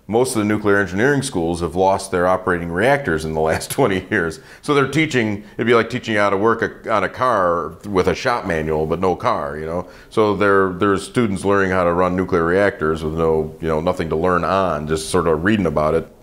most of the nuclear engineering schools have lost their operating reactors in the last 20 years. So they're teaching, it'd be like teaching you how to work on a car with a shop manual, but no car, you know? So there's students learning how to run nuclear reactors with no, you know, nothing to learn on, just sort of reading about it.